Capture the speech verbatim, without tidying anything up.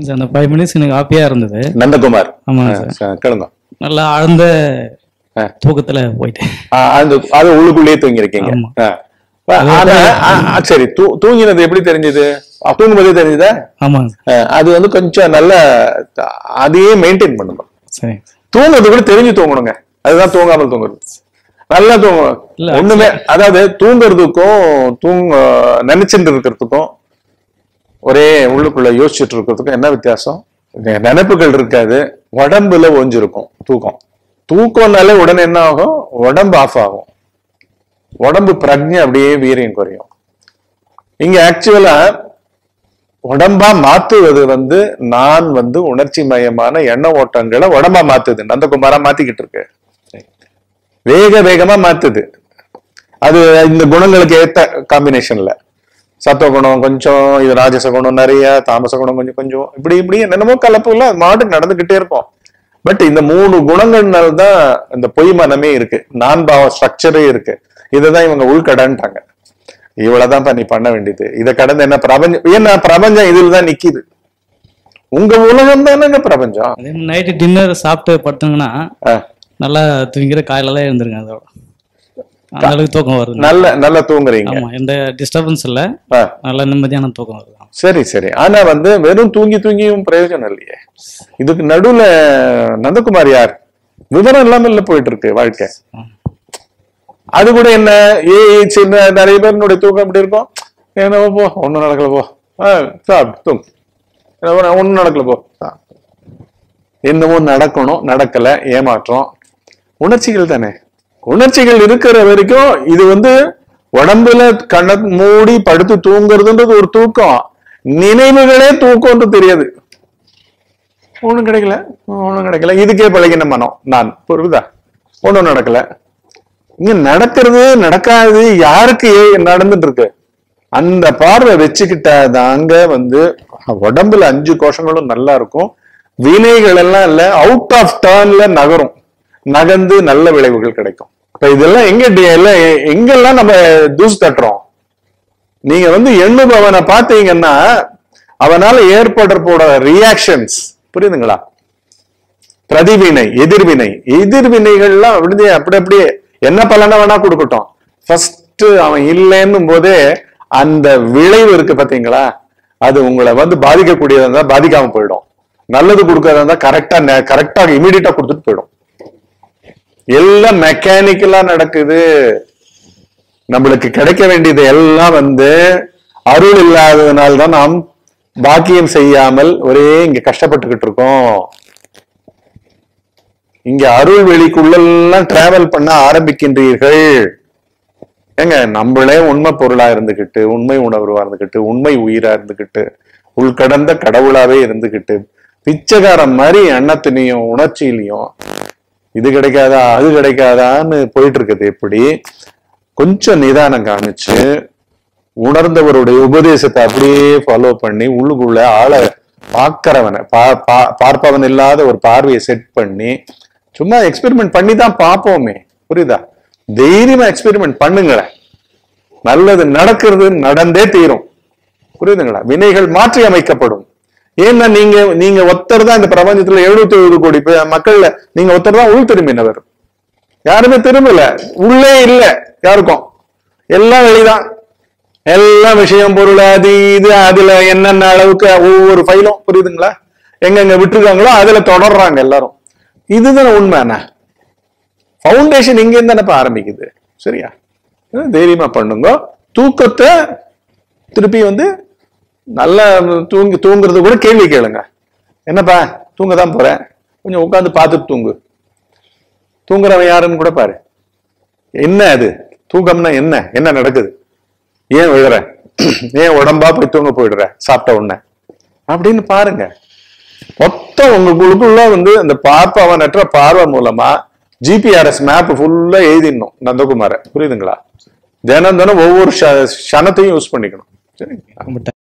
அந்த five minutes எனக்கு ஹாப்பியா இருந்தது. நந்தகுமார். ஆமா கேளுங்க. நல்லா ஆழ்ந்த தூக்கத்துல போயிட்டேன். அது உள்ளுக்குள்ளேயே தூங்கி இருக்கீங்க. சரி, தூங்கினது எப்படி தெரிஞ்சது? தூங்கும்போதே தெரிஞ்சதா? ஆமா. அது வந்து கொஞ்சம் நல்ல அதையே மெயின்டைன் பண்ணணும். சரி, தூங்குறது கூட தெரிஞ்சு தூங்கணுங்க. அதுதான் தூங்காமல் தூங்குறது. நல்லா தூங்கணும். ஒண்ணுமே, அதாவது தூங்குறதுக்கும் தூங்க நினைச்சுட்டு இருக்கிறதுக்கும் ஒரே உள்ளுக்குள்ள யோசிச்சுட்டு இருக்கிறதுக்கும் என்ன வித்தியாசம்? நினைப்புகள் இருக்காது, உடம்புல ஓஞ்சிருக்கும் தூக்கம். தூக்கம்னாலே உடனே என்ன ஆகும்? உடம்பு ஆஃப் ஆகும், உடம்பு பிரக்ஞை அப்படியே வீரியம் குறையும். இங்க ஆக்சுவலா உடம்பா மாத்துவது வந்து நான் வந்து உணர்ச்சி மயமான எண்ண ஓட்டங்களை உடம்பா மாத்துது. நந்தகுமாரா மாத்திக்கிட்டு இருக்கு, வேக வேகமா மாத்துது. அது இந்த குணங்களுக்கு ஏத்த காம்பினேஷன்ல சத்துவ குணம் கொஞ்சம், இது ராஜச குணம் நிறைய, தாமச குணம் கொஞ்சம் கொஞ்சம், இப்படி இப்படி என்னென்னமோ கலப்புல மாட்டு நடந்துகிட்டே இருக்கும். பட் இந்த மூணு குணங்கள்னால்தான் இந்த பொய் மனமே இருக்கு, நான் பாவ ஸ்ட்ரக்சரே இருக்கு. இதுதான் இவங்க உள்கடன்ட்டாங்க. இவ்வளவுதான் நீ பண்ண வேண்டியது, இதை கடந்து என்ன பிரபஞ்சம்? ஏன்னா பிரபஞ்சம் இதுல தான் நிக்குது. உங்க உலகம் தானே பிரபஞ்சம். நைட்டு டின்னர் சாப்பிட்டு படுத்துங்கன்னா நல்லா தூங்கிற காலையில இருந்துருங்க. அதோட அந்த அளவுக்கு தூக்கம் வருது. நல்ல நல்லா தூங்குறீங்க. ஆமா, எந்த டிஸ்டர்பன்ஸ் இல்ல, நல்ல நிம்மதியான தூக்கம் வருது. சரி சரி. ஆனா வந்து வெறும் தூங்கி தூங்கியும் பிரயோஜனம் இல்லையே. இதுக்கு நடுவுல நந்தகுமார் யார்? விவரம் இல்லாம இல்ல போயிட்டு இருக்கு வாழ்க்கை. அது கூட என்ன, ஏ சின்ன நிறைய பேருனுடைய தூக்கம் எப்படி இருக்கும்? என்ன போ, ஒன்னும் நடக்கல போ, சாப்பிட்டு தூங்கு, ஒன்னும் நடக்கல போ. என்னவோ நடக்கணும், நடக்கல, ஏமாற்றம். உணர்ச்சிகள் தானே. உணர்ச்சிகள் இருக்கிற வரைக்கும் இது வந்து உடம்புல கண்ண மூடி படுத்து தூங்குறதுன்றது ஒரு தூக்கம். நினைவுகளே தூக்கம்னு தெரியாது. ஒண்ணும் கிடைக்கல, ஒண்ணும் கிடைக்கல, இதுக்கே பழகின மனம் நான். புரியுதா? ஒண்ணும் நடக்கல. இங்க நடக்கிறது நடக்காது யாருக்கு நடந்துட்டு இருக்கு? அந்த பார்வை வச்சுக்கிட்டாதாங்க வந்து உடம்புல அஞ்சு கோஷங்களும் நல்லா இருக்கும். வினைகள் எல்லாம் இல்ல, அவுட் ஆஃப் டர்ன்ல நகரும், நகர்ந்து நல்ல விளைவுகள் கிடைக்கும். இப்ப இதெல்லாம் எங்க எல்லாம் எங்கெல்லாம் நம்ம தூசு தட்டுறோம்? நீங்க வந்து எண்ணுபவனை பார்த்தீங்கன்னா அவனால ஏற்படுற போட ரியாக்ஷன்ஸ் புரியுதுங்களா? பிரதிவினை, எதிர்வினை, எதிர்வினைகள்லாம் அப்படியே அப்படி அப்படியே என்ன பலனை வேணா கொடுக்கட்டும். ஃபர்ஸ்ட் அவன் இல்லைன்னும் போதே அந்த விளைவு இருக்கு பாத்தீங்களா, அது உங்களை வந்து பாதிக்கக்கூடியதா இருந்தா பாதிக்காம போயிடும், நல்லது கொடுக்கறதா இருந்தா கரெக்டா கரெக்டா இமீடியட்டா கொடுத்துட்டு போயிடும். எல்லாம் மெக்கானிக்கலா நடக்குது. நம்மளுக்கு கிடைக்க வேண்டியது எல்லாம் வந்து அருள் இல்லாததுனால்தான் நாம் பாக்கியம் செய்யாமல் ஒரே இங்க கஷ்டப்பட்டுக்கிட்டு இருக்கோம். இங்க அருள் வெளிக்குள்ளெல்லாம் டிராவல் பண்ண ஆரம்பிக்கின்றீர்கள். ஏங்க, நம்மளே உண்மை பொருளா இருந்துகிட்டு, உண்மை உணர்வா இருந்துகிட்டு, உண்மை உயிரா இருந்துகிட்டு, உள்கடந்த கடவுளாவே இருந்துகிட்டு, பிச்சைக்காரன் மாதிரி எண்ணத்திலையும் உணர்ச்சியிலையும் இது கிடைக்காதா அது கிடைக்காதான்னு போயிட்டு இருக்குது. எப்படி கொஞ்சம் நிதானம் காமிச்சு உணர்ந்தவருடைய உபதேசத்தை அப்படியே ஃபாலோ பண்ணி உள்ளுக்குள்ள ஆளை பார்க்கிறவனை பார்ப்பவன் இல்லாத ஒரு பார்வையை செட் பண்ணி சும்மா எக்ஸ்பெரிமெண்ட் பண்ணி தான் பார்ப்போமே. புரியுதா? தைரியமா எக்ஸ்பெரிமெண்ட் பண்ணுங்களேன். நல்லது நடக்கிறது நடந்தே தீரும். புரியுதுங்களா? வினைகள் மாற்றி அமைக்கப்படும். ஏன்னா நீங்க நீங்க ஒருத்தர் தான் இந்த பிரபஞ்சத்துல எழுபத்தி எழுபது கோடி மக்கள்ல நீங்க ஒருத்தர் தான் உள் திரும்பினவர். யாருமே திரும்பல, உள்ளே இல்ல யாருக்கும். எல்லாம் வெளிதான், எல்லா விஷயம் பொருள் அது இது, அதுல என்னென்ன அளவுக்கு ஒவ்வொரு ஃபைலும் புரியுதுங்களா, எங்கெங்க விட்டுருக்காங்களோ அதுல தொடர்றாங்க எல்லாரும். இதுதானே உண்மைண்ணா. பவுண்டேஷன் இங்க இருந்து தானப்ப ஆரம்பிக்குது. சரியா? தைரியமா பண்ணுங்க. தூக்கத்தை திருப்பி வந்து நல்லா தூங்கி தூங்குறது கூட கேள்வி கேளுங்க. என்னப்பா தூங்கதான் போறேன், கொஞ்சம் உட்காந்து பார்த்துட்டு தூங்கு. தூங்குறவன் யாருன்னு கூட பாரு. என்ன அது தூக்கம்னா என்ன, என்ன நடக்குது, ஏன் விழுற, ஏன் உடம்பா போய் தூங்க போயிடுற சாப்பிட்ட உடனே அப்படின்னு பாருங்க. மொத்தம் உங்களுக்குள்ள வந்து அந்த பார்ப்பவனற்ற பார்வை மூலமா ஜிபிஆர்எஸ் மேப் ஃபுல்லா எழுதிடணும் நந்தகுமார. புரியுதுங்களா? தினம் தினம் ஒவ்வொரு க்ஷணத்தையும் யூஸ் பண்ணிக்கணும். சரிங்களா?